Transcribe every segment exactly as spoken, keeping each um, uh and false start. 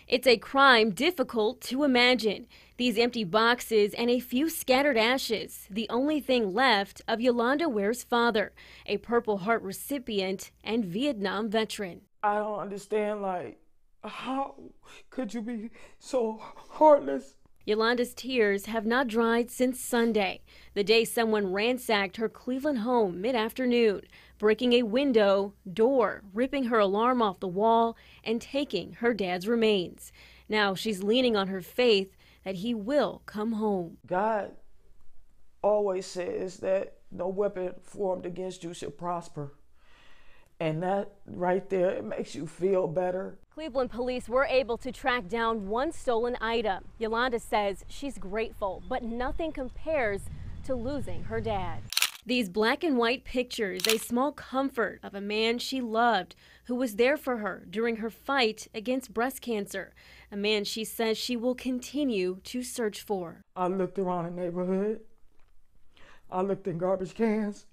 It's a crime difficult to imagine. These empty boxes and a few scattered ashes, the only thing left of Yolanda Ware's father, a Purple Heart recipient and Vietnam veteran. I don't understand, like, how could you be so heartless? Yolanda's tears have not dried since Sunday, the day someone ransacked her Cleveland home mid-afternoon, breaking a window, door, ripping her alarm off the wall, and taking her dad's remains. Now she's leaning on her faith that he will come home. God always says that no weapon formed against you should prosper. And that right there, it makes you feel better. Cleveland police were able to track down one stolen item. Yolanda says she's grateful, but nothing compares to losing her dad. These black and white pictures, a small comfort of a man she loved who was there for her during her fight against breast cancer, a man she says she will continue to search for. I looked around the neighborhood. I looked in garbage cans.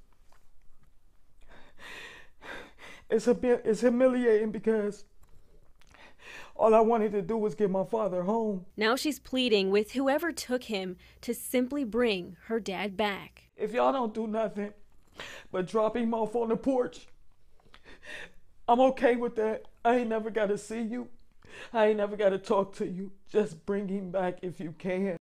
It's a bit, it's humiliating because all I wanted to do was get my father home. Now she's pleading with whoever took him to simply bring her dad back. If y'all don't do nothing but drop him off on the porch, I'm okay with that. I ain't never got to see you. I ain't never got to talk to you. Just bring him back if you can.